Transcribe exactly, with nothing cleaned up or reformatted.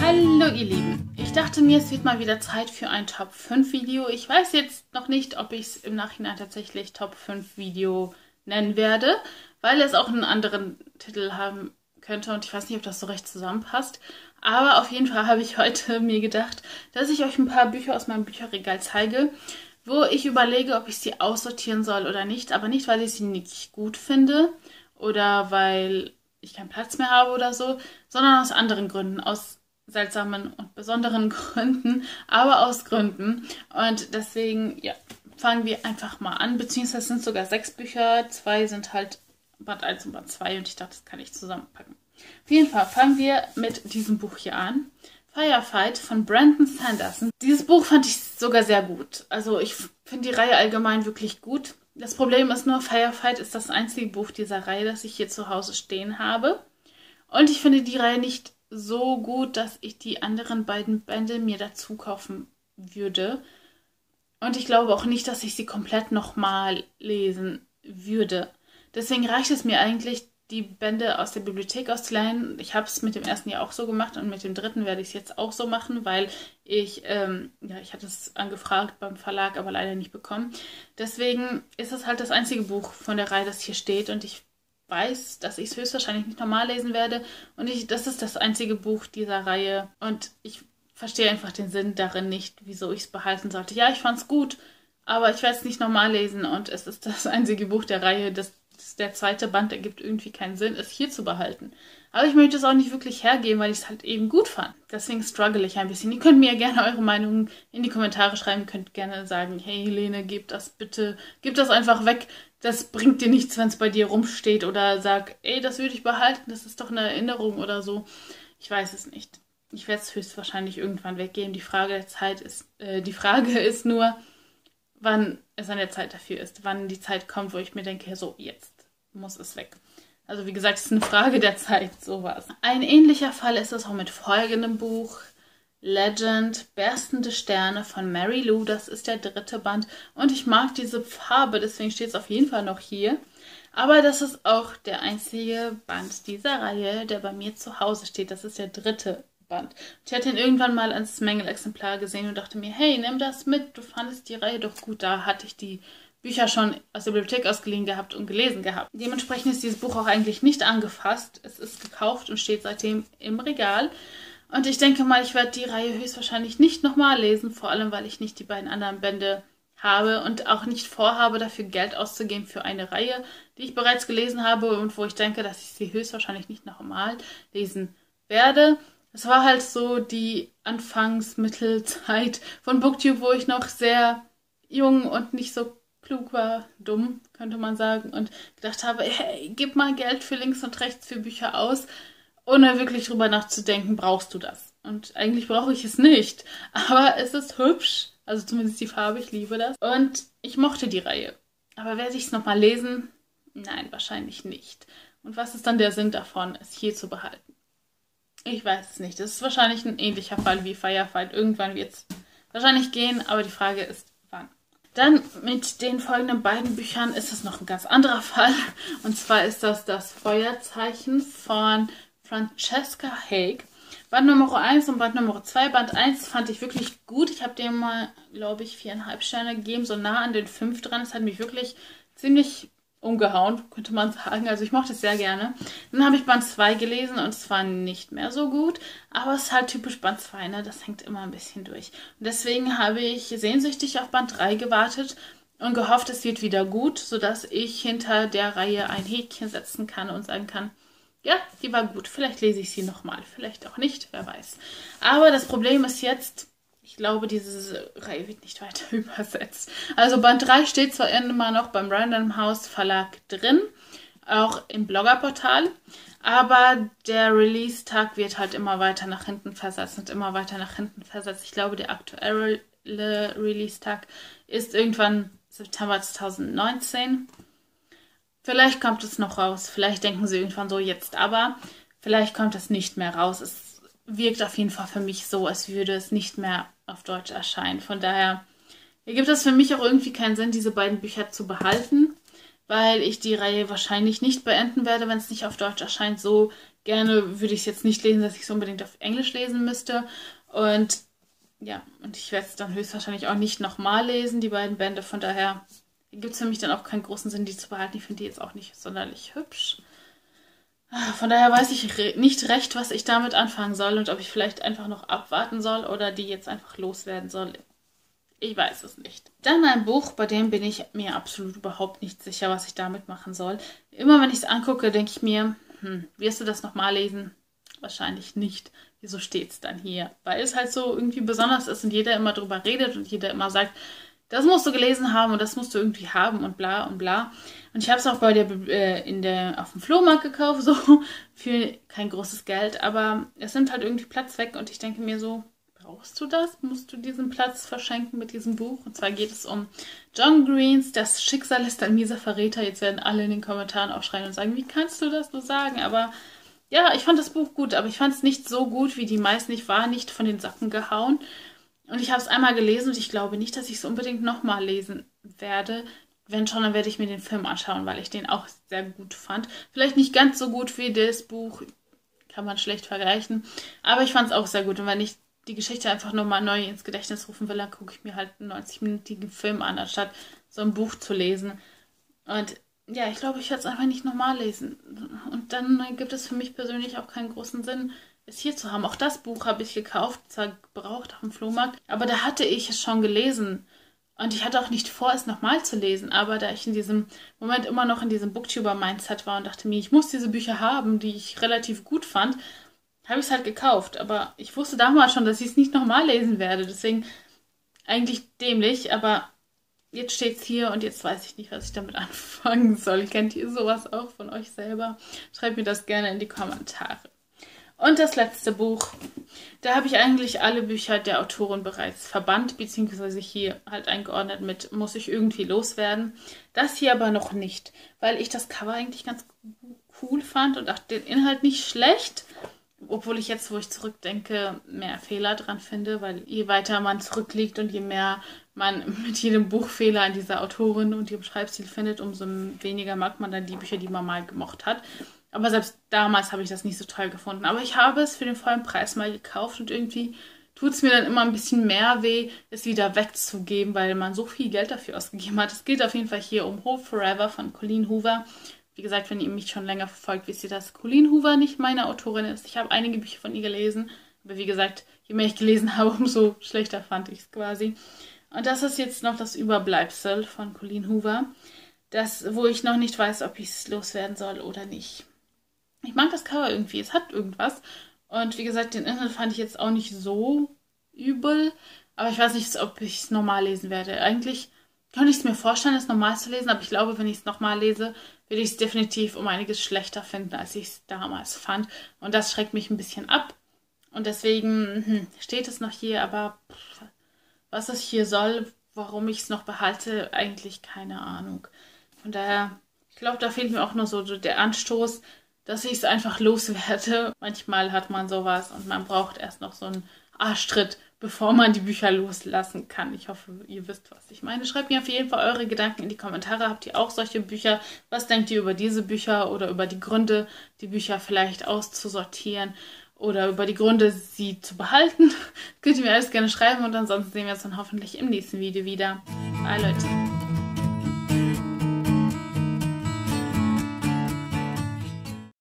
Hallo ihr Lieben, ich dachte mir, es wird mal wieder Zeit für ein Top fünf Video. Ich weiß jetzt noch nicht, ob ich es im Nachhinein tatsächlich Top fünf Video nennen werde, weil es auch einen anderen Titel haben könnte und ich weiß nicht, ob das so recht zusammenpasst. Aber auf jeden Fall habe ich heute mir gedacht, dass ich euch ein paar Bücher aus meinem Bücherregal zeige, wo ich überlege, ob ich sie aussortieren soll oder nicht. Aber nicht, weil ich sie nicht gut finde oder weil ich keinen Platz mehr habe oder so, sondern aus anderen Gründen, aus seltsamen und besonderen Gründen, aber aus Gründen. Und deswegen, ja, fangen wir einfach mal an. Beziehungsweise es sind sogar sechs Bücher. Zwei sind halt Band eins und Band zwei und ich dachte, das kann ich zusammenpacken. Auf jeden Fall fangen wir mit diesem Buch hier an. Firefight von Brandon Sanderson. Dieses Buch fand ich sogar sehr gut. Also ich finde die Reihe allgemein wirklich gut. Das Problem ist nur, Firefight ist das einzige Buch dieser Reihe, das ich hier zu Hause stehen habe. Und ich finde die Reihe nicht so gut, dass ich die anderen beiden Bände mir dazu kaufen würde. Und ich glaube auch nicht, dass ich sie komplett nochmal lesen würde. Deswegen reicht es mir eigentlich, die Bände aus der Bibliothek auszuleihen. Ich habe es mit dem ersten Jahr auch so gemacht und mit dem dritten werde ich es jetzt auch so machen, weil ich, ähm, ja, ich hatte es angefragt beim Verlag, aber leider nicht bekommen. Deswegen ist es halt das einzige Buch von der Reihe, das hier steht und ich weiß, dass ich es höchstwahrscheinlich nicht normal lesen werde und ich, das ist das einzige Buch dieser Reihe und ich verstehe einfach den Sinn darin nicht, wieso ich es behalten sollte. Ja, ich fand es gut, aber ich werde es nicht normal lesen und es ist das einzige Buch der Reihe, das, das der zweite Band ergibt irgendwie keinen Sinn, es hier zu behalten. Aber ich möchte es auch nicht wirklich hergeben, weil ich es halt eben gut fand. Deswegen struggle ich ein bisschen. Ihr könnt mir ja gerne eure Meinungen in die Kommentare schreiben. Ihr könnt gerne sagen, hey Helene, gib das bitte, gib das einfach weg. Das bringt dir nichts, wenn es bei dir rumsteht. Oder sag, ey, das würde ich behalten, das ist doch eine Erinnerung oder so. Ich weiß es nicht. Ich werde es höchstwahrscheinlich irgendwann weggeben. Die Frage der Zeit ist, äh, die Frage ist nur, wann es an der Zeit dafür ist. Wann die Zeit kommt, wo ich mir denke, so, jetzt muss es weg. Also wie gesagt, es ist eine Frage der Zeit, sowas. Ein ähnlicher Fall ist es auch mit folgendem Buch. Legend, Berstende Sterne von Mary Lou, das ist der dritte Band. Und ich mag diese Farbe, deswegen steht es auf jeden Fall noch hier. Aber das ist auch der einzige Band dieser Reihe, der bei mir zu Hause steht. Das ist der dritte Band. Ich hatte ihn irgendwann mal als Mängelexemplar gesehen und dachte mir, hey, nimm das mit, du fandest die Reihe doch gut. Da hatte ich die Bücher schon aus der Bibliothek ausgeliehen gehabt und gelesen gehabt. Dementsprechend ist dieses Buch auch eigentlich nicht angefasst. Es ist gekauft und steht seitdem im Regal. Und ich denke mal, ich werde die Reihe höchstwahrscheinlich nicht nochmal lesen, vor allem, weil ich nicht die beiden anderen Bände habe und auch nicht vorhabe, dafür Geld auszugeben für eine Reihe, die ich bereits gelesen habe und wo ich denke, dass ich sie höchstwahrscheinlich nicht nochmal lesen werde. Es war halt so die Anfangsmittelzeit von Booktube, wo ich noch sehr jung und nicht so klug war, dumm, könnte man sagen, und gedacht habe, hey, gib mal Geld für links und rechts für Bücher aus, ohne wirklich drüber nachzudenken, brauchst du das? Und eigentlich brauche ich es nicht, aber es ist hübsch, also zumindest die Farbe, ich liebe das. Und ich mochte die Reihe. Aber werde ich es nochmal lesen? Nein, wahrscheinlich nicht. Und was ist dann der Sinn davon, es hier zu behalten? Ich weiß es nicht. Das ist wahrscheinlich ein ähnlicher Fall wie Firefight. Irgendwann wird es wahrscheinlich gehen, aber die Frage ist, wann. Dann mit den folgenden beiden Büchern ist es noch ein ganz anderer Fall. Und zwar ist das das Feuerzeichen von Francesca Haig. Band Nummer eins und Band Nummer zwei. Band eins fand ich wirklich gut. Ich habe dem mal, glaube ich, viereinhalb Sterne gegeben, so nah an den fünf dran. Es hat mich wirklich ziemlich umgehauen, könnte man sagen. Also ich mochte es sehr gerne. Dann habe ich Band zwei gelesen und es war nicht mehr so gut. Aber es ist halt typisch Band zwei, ne? Das hängt immer ein bisschen durch. Und deswegen habe ich sehnsüchtig auf Band drei gewartet und gehofft, es wird wieder gut, sodass ich hinter der Reihe ein Häkchen setzen kann und sagen kann, ja, die war gut. Vielleicht lese ich sie nochmal. Vielleicht auch nicht, wer weiß. Aber das Problem ist jetzt, ich glaube, diese Reihe wird nicht weiter übersetzt. Also Band drei steht zwar immer noch beim Random House Verlag drin, auch im Bloggerportal, aber der Release-Tag wird halt immer weiter nach hinten versetzt und immer weiter nach hinten versetzt. Ich glaube, der aktuelle Release-Tag ist irgendwann September zweitausendneunzehn. Vielleicht kommt es noch raus. Vielleicht denken sie irgendwann so, jetzt aber. Vielleicht kommt es nicht mehr raus. Es wirkt auf jeden Fall für mich so, als würde es nicht mehr auf Deutsch erscheinen. Von daher ergibt es für mich auch irgendwie keinen Sinn, diese beiden Bücher zu behalten. weil ich die Reihe wahrscheinlich nicht beenden werde, wenn es nicht auf Deutsch erscheint. So gerne würde ich es jetzt nicht lesen, dass ich es unbedingt auf Englisch lesen müsste. Und ja, und ich werde es dann höchstwahrscheinlich auch nicht nochmal lesen, die beiden Bände. Von daher gibt es für mich dann auch keinen großen Sinn, die zu behalten. Ich finde die jetzt auch nicht sonderlich hübsch. Von daher weiß ich re nicht recht, was ich damit anfangen soll und ob ich vielleicht einfach noch abwarten soll oder die jetzt einfach loswerden soll. Ich weiß es nicht. Dann ein Buch, bei dem bin ich mir absolut überhaupt nicht sicher, was ich damit machen soll. Immer wenn ich es angucke, denke ich mir, hm, wirst du das nochmal lesen? Wahrscheinlich nicht. Wieso steht es dann hier? Weil es halt so irgendwie besonders ist und jeder immer drüber redet und jeder immer sagt, das musst du gelesen haben und das musst du irgendwie haben und bla und bla. Und ich habe es auch bei der, äh, in der, auf dem Flohmarkt gekauft, so für kein großes Geld, aber es nimmt halt irgendwie Platz weg und ich denke mir so, brauchst du das? Musst du diesen Platz verschenken mit diesem Buch? Und zwar geht es um John Greens, das Schicksal ist ein mieser Verräter. Jetzt werden alle in den Kommentaren aufschreien und sagen, wie kannst du das nur sagen? Aber ja, ich fand das Buch gut, aber ich fand es nicht so gut wie die meisten. Ich war nicht von den Socken gehauen. Und ich habe es einmal gelesen und ich glaube nicht, dass ich es unbedingt nochmal lesen werde. Wenn schon, dann werde ich mir den Film anschauen, weil ich den auch sehr gut fand. Vielleicht nicht ganz so gut wie das Buch, kann man schlecht vergleichen. Aber ich fand es auch sehr gut. Und wenn ich die Geschichte einfach nochmal neu ins Gedächtnis rufen will, dann gucke ich mir halt einen neunzig-minütigen Film an, anstatt so ein Buch zu lesen. Und ja, ich glaube, ich werde es einfach nicht nochmal lesen. Und dann gibt es für mich persönlich auch keinen großen Sinn, es hier zu haben. Auch das Buch habe ich gekauft, zwar gebraucht auf dem Flohmarkt, aber da hatte ich es schon gelesen. Und ich hatte auch nicht vor, es nochmal zu lesen. Aber da ich in diesem Moment immer noch in diesem Booktuber-Mindset war und dachte mir, ich muss diese Bücher haben, die ich relativ gut fand, habe ich es halt gekauft. Aber ich wusste damals schon, dass ich es nicht nochmal lesen werde. Deswegen eigentlich dämlich, aber jetzt steht es hier und jetzt weiß ich nicht, was ich damit anfangen soll. Kennt ihr sowas auch von euch selber? Schreibt mir das gerne in die Kommentare. Und das letzte Buch, da habe ich eigentlich alle Bücher der Autorin bereits verbannt, beziehungsweise hier halt eingeordnet mit, muss ich irgendwie loswerden. Das hier aber noch nicht, weil ich das Cover eigentlich ganz cool fand und auch den Inhalt nicht schlecht. Obwohl ich jetzt, wo ich zurückdenke, mehr Fehler dran finde, weil je weiter man zurückliegt und je mehr man mit jedem Buchfehler an dieser Autorin und ihrem Schreibstil findet, umso weniger mag man dann die Bücher, die man mal gemocht hat. Aber selbst damals habe ich das nicht so toll gefunden. Aber ich habe es für den vollen Preis mal gekauft und irgendwie tut es mir dann immer ein bisschen mehr weh, es wieder wegzugeben, weil man so viel Geld dafür ausgegeben hat. Es geht auf jeden Fall hier um Hope Forever von Colleen Hoover. Wie gesagt, wenn ihr mich schon länger verfolgt, wisst ihr, dass Colleen Hoover nicht meine Autorin ist. Ich habe einige Bücher von ihr gelesen. Aber wie gesagt, je mehr ich gelesen habe, umso schlechter fand ich es quasi. Und das ist jetzt noch das Überbleibsel von Colleen Hoover, das, wo ich noch nicht weiß, ob ich es loswerden soll oder nicht. Ich mag das Cover irgendwie, es hat irgendwas. Und wie gesagt, den Inhalt fand ich jetzt auch nicht so übel. Aber ich weiß nicht, ob ich es normal lesen werde. Eigentlich könnte ich es mir vorstellen, es normal zu lesen. Aber ich glaube, wenn ich es nochmal lese, würde ich es definitiv um einiges schlechter finden, als ich es damals fand. Und das schreckt mich ein bisschen ab. Und deswegen hm, steht es noch hier. Aber pff, was es hier soll, warum ich es noch behalte, eigentlich keine Ahnung. Von daher, ich glaube, da fehlt mir auch nur so der Anstoß, dass ich es einfach loswerde. Manchmal hat man sowas und man braucht erst noch so einen Arschtritt, bevor man die Bücher loslassen kann. Ich hoffe, ihr wisst, was ich meine. Schreibt mir auf jeden Fall eure Gedanken in die Kommentare. Habt ihr auch solche Bücher? Was denkt ihr über diese Bücher oder über die Gründe, die Bücher vielleicht auszusortieren oder über die Gründe, sie zu behalten? Könnt ihr mir alles gerne schreiben und ansonsten sehen wir uns dann hoffentlich im nächsten Video wieder. Bye, Leute.